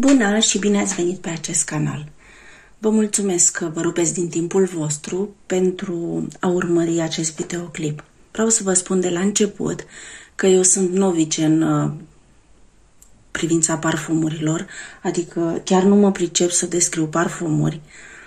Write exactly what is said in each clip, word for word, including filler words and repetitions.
Bună și bine ați venit pe acest canal! Vă mulțumesc că vă rupeți din timpul vostru pentru a urmări acest videoclip. Vreau să vă spun de la început că eu sunt novice în privința parfumurilor, adică chiar nu mă pricep să descriu parfumuri.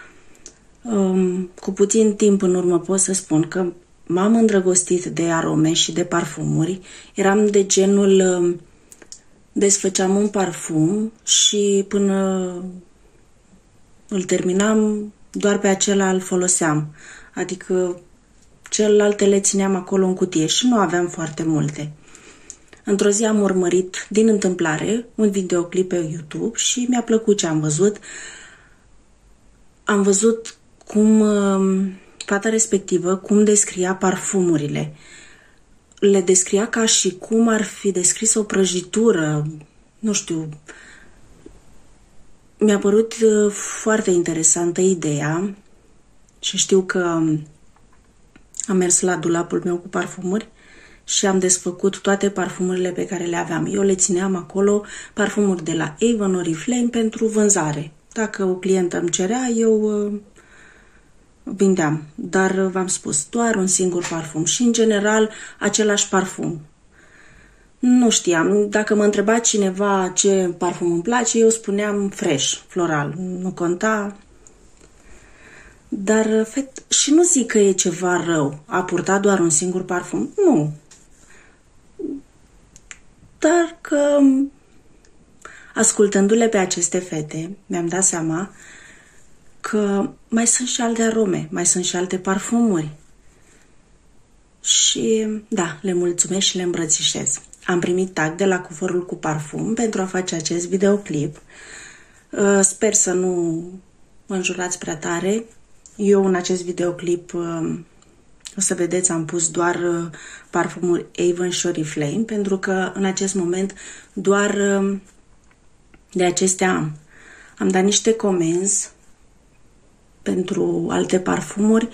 Cu puțin timp în urmă pot să spun că m-am îndrăgostit de arome și de parfumuri. Eram de genul... desfăceam un parfum și până îl terminam, doar pe acela îl foloseam. Adică celelalte le țineam acolo în cutie și nu aveam foarte multe. Într-o zi am urmărit din întâmplare un videoclip pe YouTube și mi-a plăcut ce am văzut. Am văzut cum fata respectivă, cum descria parfumurile. Le descria ca și cum ar fi descris o prăjitură, nu știu. Mi-a părut foarte interesantă ideea și știu că am mers la dulapul meu cu parfumuri și am desfăcut toate parfumurile pe care le aveam. Eu le țineam acolo, parfumuri de la Avon, Oriflame, pentru vânzare. Dacă o clientă îmi cerea, eu... vindeam, dar v-am spus, doar un singur parfum și în general același parfum. Nu știam, dacă mă întreba cineva ce parfum îmi place, eu spuneam fresh, floral, nu conta. Dar fet, și nu zic că e ceva rău a purta doar un singur parfum, nu. Dar că ascultându-le pe aceste fete, mi-am dat seama că mai sunt și alte arome, mai sunt și alte parfumuri. Și da, le mulțumesc și le îmbrățișez. Am primit tag de la Cufărul cu Parfum pentru a face acest videoclip. Sper să nu mă înjurați prea tare. Eu în acest videoclip, o să vedeți, am pus doar parfumuri Avon și Oriflame, pentru că în acest moment doar de acestea am. Am dat niște comenzi pentru alte parfumuri,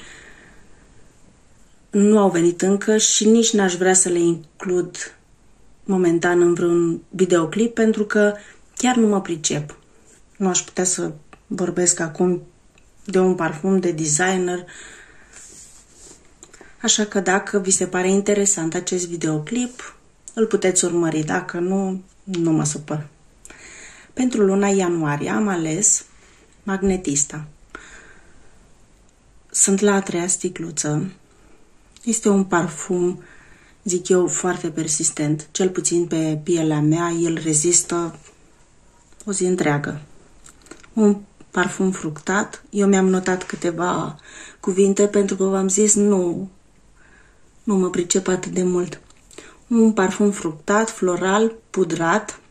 nu au venit încă și nici n-aș vrea să le includ momentan în vreun videoclip, pentru că chiar nu mă pricep. Nu aș putea să vorbesc acum de un parfum de designer. Așa că dacă vi se pare interesant acest videoclip, îl puteți urmări. Dacă nu, nu mă supăr. Pentru luna ianuarie am ales Magnetista. Sunt la a treia sticluță. Este un parfum, zic eu, foarte persistent. Cel puțin pe pielea mea, el rezistă o zi întreagă. Un parfum fructat. Eu mi-am notat câteva cuvinte pentru că v-am zis nu, nu mă pricep atât de mult. Un parfum fructat, floral, pudrat.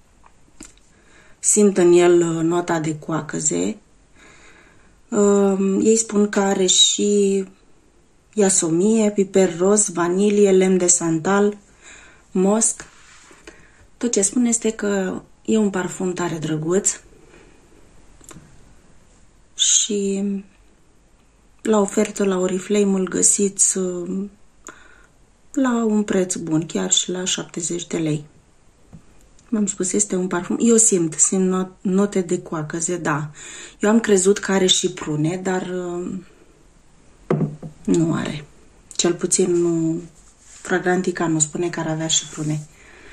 Simt în el nota de coacăze. Uh, ei spun că are și iasomie, piper roz, vanilie, lemn de santal, mosc. Tot ce spun este că e un parfum tare drăguț și la ofertă la Oriflame îl găsiți uh, la un preț bun, chiar și la șaptezeci de lei. M-am spus, este un parfum. Eu simt, simt not, note de coacăze, da. Eu am crezut că are și prune, dar uh, nu are. Cel puțin nu, Fragrantica nu spune că ar avea și prune.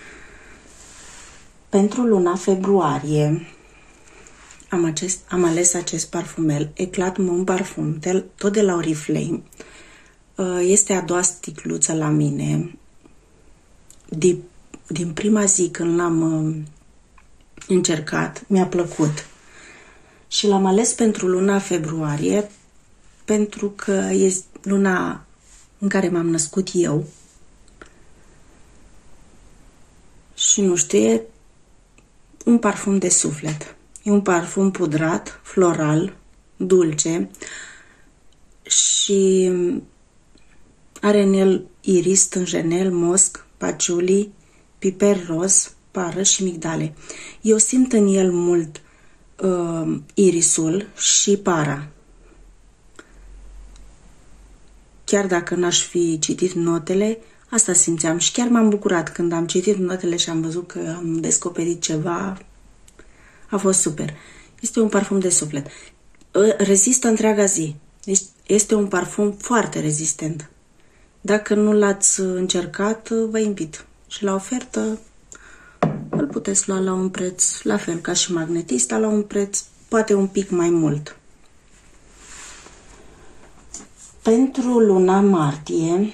Pentru luna februarie am, acest, am ales acest parfumel, Eclat Mon Parfum, de, tot de la Oriflame. Uh, este a doua sticluță la mine. Din Din prima zi când l-am uh, încercat, mi-a plăcut. Și l-am ales pentru luna februarie, pentru că e luna în care m-am născut eu. Și nu știu, e un parfum de suflet. E un parfum pudrat, floral, dulce și are în el iris, stânjenel, mosc, paciuli, piper roz, pară și migdale. Eu simt în el mult uh, irisul și para. Chiar dacă n-aș fi citit notele, asta simțeam și chiar m-am bucurat când am citit notele și am văzut că am descoperit ceva A fost super. Este un parfum de suflet. Rezistă întreaga zi. Este un parfum foarte rezistent. Dacă nu l-ați încercat, vă invit. Și la ofertă îl puteți lua la un preț, la fel ca și Magnetista, la un preț poate un pic mai mult. Pentru luna martie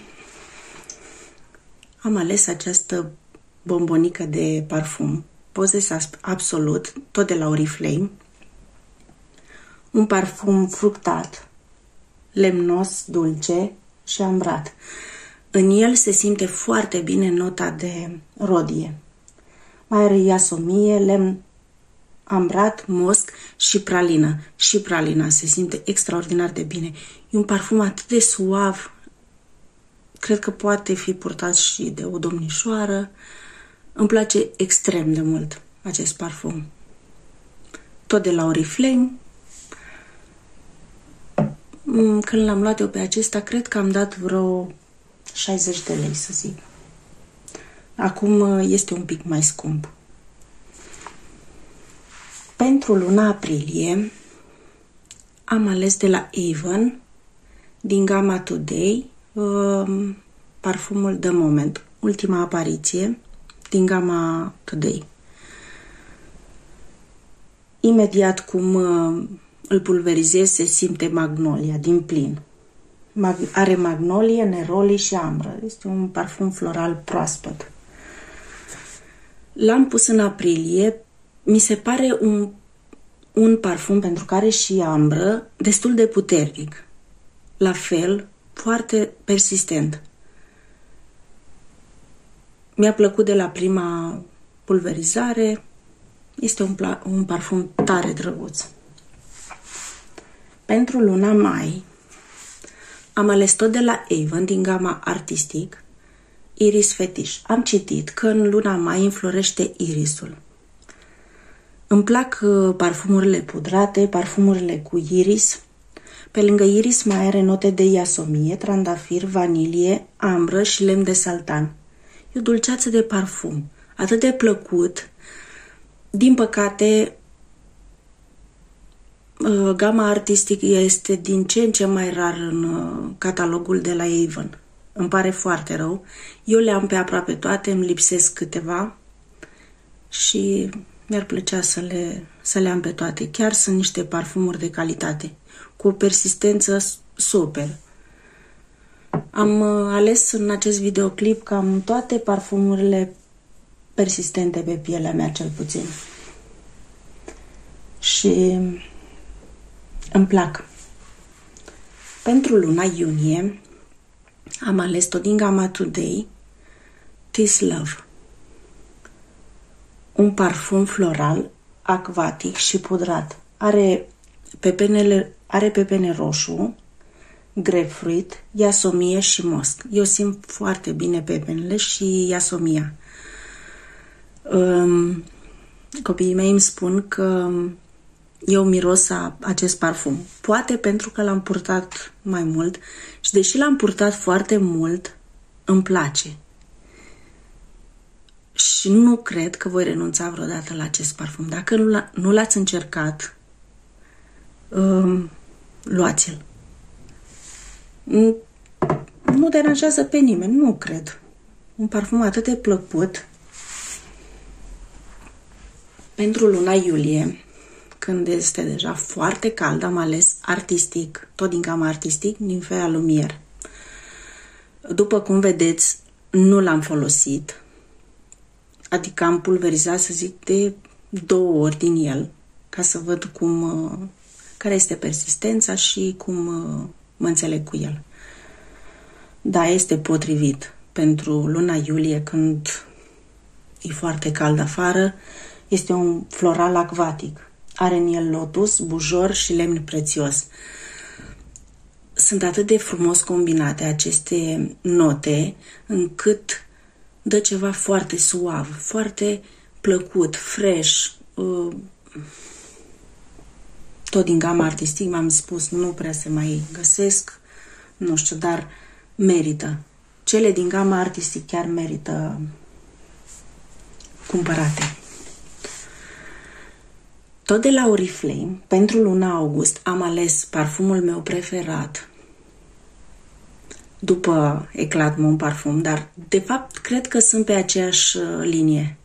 am ales această bombonică de parfum, Poses Absolut, tot de la Oriflame. Un parfum fructat, lemnos, dulce și ambrat. În el se simte foarte bine nota de rodie. Mai are iasomie, lemn ambrat, mosc și pralină. Și pralina se simte extraordinar de bine. E un parfum atât de suav. Cred că poate fi purtat și de o domnișoară. Îmi place extrem de mult acest parfum. Tot de la Oriflame. Când l-am luat eu pe acesta, cred că am dat vreo șaizeci de lei, să zic. Acum este un pic mai scump. Pentru luna aprilie am ales de la Avon, din gama Today, parfumul The Moment, ultima apariție, din gama Today. Imediat cum îl pulverizez, se simte magnolia din plin. Mag- are magnolie, neroli și ambră. Este un parfum floral proaspăt. L-am pus în aprilie. Mi se pare un, un parfum, pentru că are și ambră, destul de puternic. La fel, foarte persistent. Mi-a plăcut de la prima pulverizare. Este un, un parfum tare drăguț. Pentru luna mai am ales tot de la Avon, din gama Artistic, Iris Fetish. Am citit că în luna mai înflorește irisul. Îmi plac parfumurile pudrate, parfumurile cu iris. Pe lângă iris mai are note de iasomie, trandafir, vanilie, ambră și lemn de saltan. E o dulceață de parfum, atât de plăcut. Din păcate, gama Artistic este din ce în ce mai rar în catalogul de la Avon. Îmi pare foarte rău. Eu le am pe aproape toate, îmi lipsesc câteva și mi-ar plăcea să le, să le am pe toate. Chiar sunt niște parfumuri de calitate, cu o persistență super. Am ales în acest videoclip cam toate parfumurile persistente pe pielea mea, cel puțin. Și îmi plac. Pentru luna iunie am ales tot din gama Today, This Love. Un parfum floral, acvatic și pudrat. Are pepenele, are pepene roșu, grapefruit, iasomie și mosc. Eu simt foarte bine pepenele și iasomia. Um, copiii mei îmi spun că eu miros acest parfum. Poate pentru că l-am purtat mai mult și deși l-am purtat foarte mult, îmi place. Și nu cred că voi renunța vreodată la acest parfum. Dacă nu l-ați încercat, um, luați-l. Nu deranjează pe nimeni, nu cred. Un parfum atât de plăcut. Pentru luna iulie, când este deja foarte cald, am ales Artistic, tot din gama Artistic, Nymphea Lumière. După cum vedeți, nu l-am folosit, adică am pulverizat, să zic, de două ori din el, ca să văd cum, care este persistența și cum mă înțeleg cu el. Da, este potrivit pentru luna iulie, când e foarte cald afară. Este un floral acvatic. Are în el lotus, bujor și lemn prețios. Sunt atât de frumos combinate aceste note, încât dă ceva foarte suav, foarte plăcut, fresh. Tot din gama Artistic, m-am spus, nu prea se mai găsesc, nu știu, dar merită. Cele din gama Artistic chiar merită cumpărate. Tot de la Oriflame, pentru luna august, am ales parfumul meu preferat. După Eclat Mon Parfum, dar de fapt cred că sunt pe aceeași linie.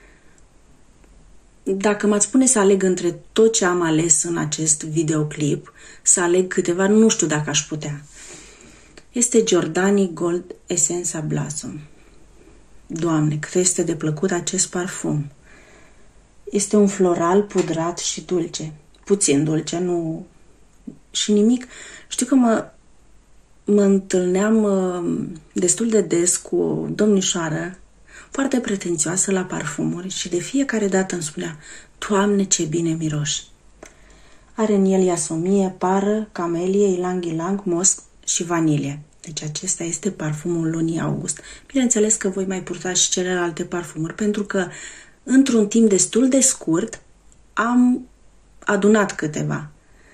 Dacă m-ați spune să aleg între tot ce am ales în acest videoclip, să aleg câteva, nu știu dacă aș putea. Este Giordani Gold Essenza Blossom. Doamne, cât este de plăcut acest parfum! Este un floral pudrat și dulce. Puțin dulce, nu... și nimic. Știu că mă, mă întâlneam destul de des cu o domnișoară foarte pretențioasă la parfumuri și de fiecare dată îmi spunea: Doamne, ce bine miroși! Are în el iasomie, pară, camelie, ilang-ilang, mosc și vanilie. Deci acesta este parfumul lunii august. Bineînțeles că voi mai purta și celelalte parfumuri, pentru că într-un timp destul de scurt am adunat câteva.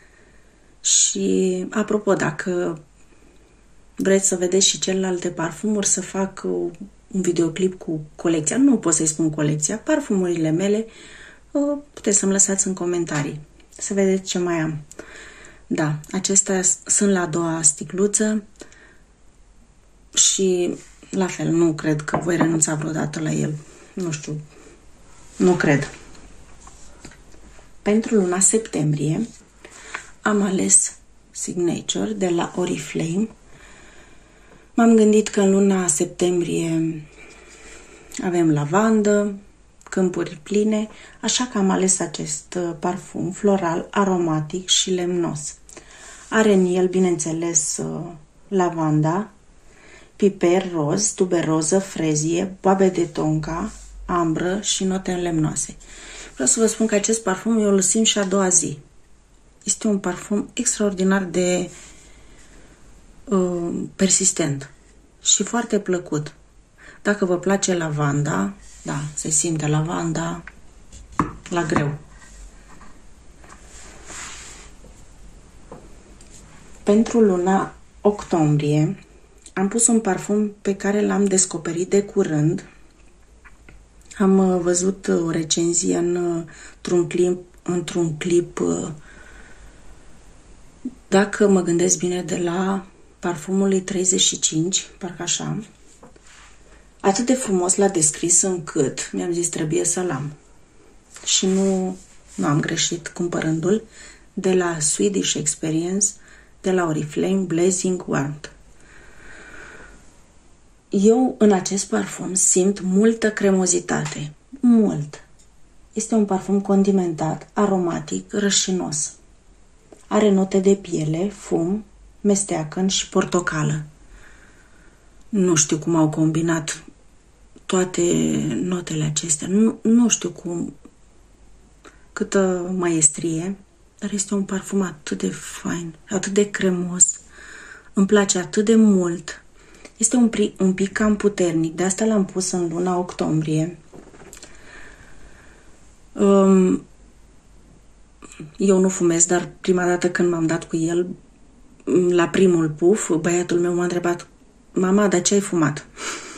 Și apropo, dacă vreți să vedeți și celelalte parfumuri, să fac un videoclip cu colecția. Nu pot să-i spun colecția, parfumurile mele, puteți să-mi lăsați în comentarii să vedeți ce mai am. Da, acestea sunt la a doua sticluță și la fel, nu cred că voi renunța vreodată la el. Nu știu, nu cred. Pentru luna septembrie am ales Signature de la Oriflame. M-am gândit că în luna septembrie avem lavandă, câmpuri pline, așa că am ales acest parfum floral, aromatic și lemnos. Are în el, bineînțeles, lavanda, piper roz, tuberoză, frezie, boabe de tonka, ambră și note lemnoase. Vreau să vă spun că acest parfum eu îl simt și a doua zi. Este un parfum extraordinar de uh, persistent și foarte plăcut. Dacă vă place lavanda, da, se simte lavanda la greu. Pentru luna octombrie am pus un parfum pe care l-am descoperit de curând. Am văzut o recenzie într-un clip, într-un clip, dacă mă gândesc bine, de la Parfumului treizeci și cinci, parcă așa. Atât de frumos l-a descris încât mi-am zis trebuie să-l am. Și nu, nu am greșit cumpărându-l, de la Swedish Experience, de la Oriflame Blazing Warmth. Eu în acest parfum simt multă cremozitate. Mult. Este un parfum condimentat, aromatic, rășinos. Are note de piele, fum, mesteacăn și portocală. Nu știu cum au combinat toate notele acestea. Nu, nu știu cum, câtă maestrie, dar este un parfum atât de fain, atât de cremos. Îmi place atât de mult. Este un, un pic cam puternic, de asta l-am pus în luna octombrie. Um, eu nu fumez, dar prima dată când m-am dat cu el, la primul puf, băiatul meu m-a întrebat: mama, dar ce ai fumat?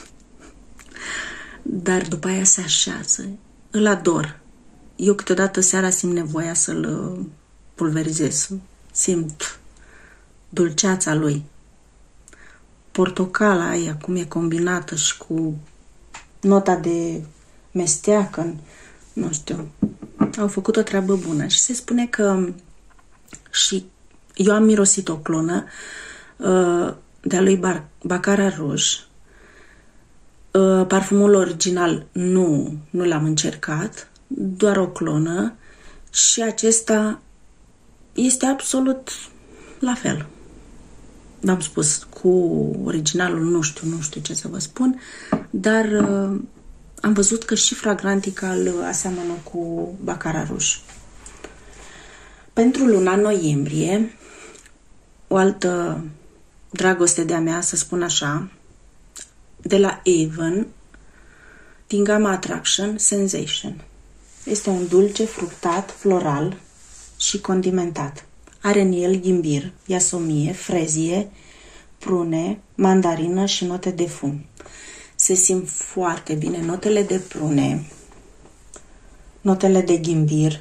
Dar după aia se așează. Îl ador. Eu câteodată seara simt nevoia să-l pulverizez. Simt dulceața lui. Portocala aia, cum e combinată și cu nota de mesteacăn, nu știu, au făcut o treabă bună. Și se spune că și eu am mirosit o clonă uh, de-a lui Baccarat Rouge. Uh, parfumul original nu, nu l-am încercat, doar o clonă, și acesta este absolut la fel. V-am spus, cu originalul nu știu, nu știu ce să vă spun, dar uh, am văzut că și fragrantica îl aseamănă cu Baccarat Rouge. Pentru luna noiembrie, o altă dragoste de-a mea, să spun așa, de la Avon, din gama Attraction Sensation. Este un dulce fructat, floral și condimentat. Are în el ghimbir, iasomie, frezie, prune, mandarină și note de fum. Se simt foarte bine notele de prune, notele de ghimbir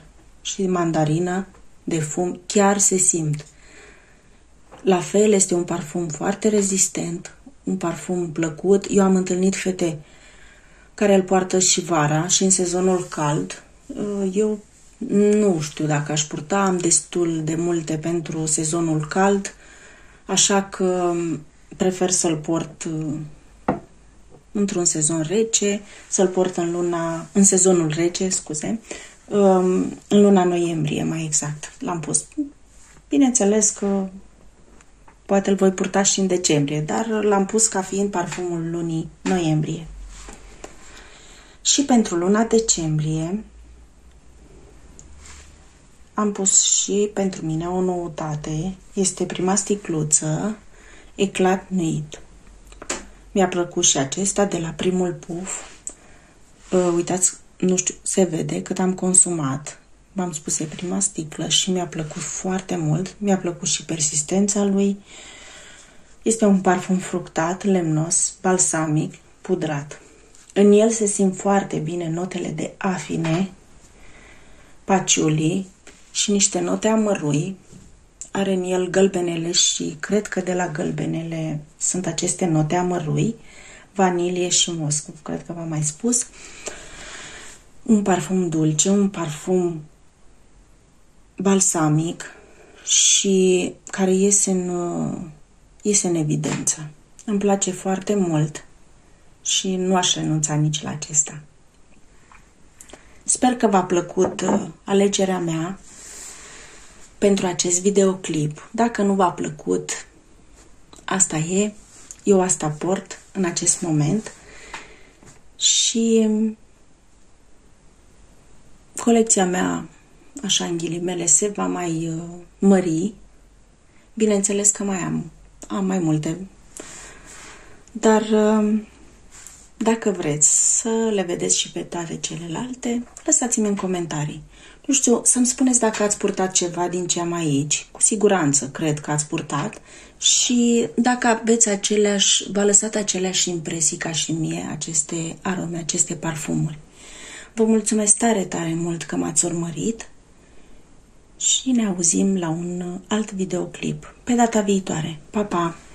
și mandarină de fum chiar se simt. La fel, este un parfum foarte rezistent, un parfum plăcut. Eu am întâlnit fete care îl poartă și vara și în sezonul cald. Eu nu știu dacă aș purta, am destul de multe pentru sezonul cald, așa că prefer să-l port într-un sezon rece, să-l port în luna, în sezonul rece, scuze, în luna noiembrie, mai exact. L-am pus. Bineînțeles că poate îl voi purta și în decembrie, dar l-am pus ca fiind parfumul lunii noiembrie. Și pentru luna decembrie am pus și pentru mine o noutate. Este prima sticluță Eclat Nuit. Mi-a plăcut și acesta de la primul puf. Uh, uitați, nu știu, se vede cât am consumat. V-am spus, e prima sticlă și mi-a plăcut foarte mult. Mi-a plăcut și persistența lui. Este un parfum fructat, lemnos, balsamic, pudrat. În el se simt foarte bine notele de afine, paciuli și niște note amărui. Are în el gălbenele și cred că de la gălbenele sunt aceste note amărui, vanilie și mosc, cred că v-am mai spus. Un parfum dulce, un parfum balsamic și care iese în, iese în evidență. Îmi place foarte mult și nu aș renunța nici la acesta. Sper că v-a plăcut alegerea mea pentru acest videoclip. Dacă nu v-a plăcut, asta e, eu asta port în acest moment și colecția mea, așa în ghilimele, se va mai uh, mări. Bineînțeles că mai am, am mai multe, dar uh, dacă vreți să le vedeți și pe toate celelalte, lăsați-mi în comentarii. Nu știu, să-mi spuneți dacă ați purtat ceva din ce am aici. Cu siguranță cred că ați purtat. Și dacă aveți aceleași, v-a lăsat aceleași impresii ca și mie aceste arome, aceste parfumuri. Vă mulțumesc tare, tare mult că m-ați urmărit și ne auzim la un alt videoclip pe data viitoare. Pa, pa!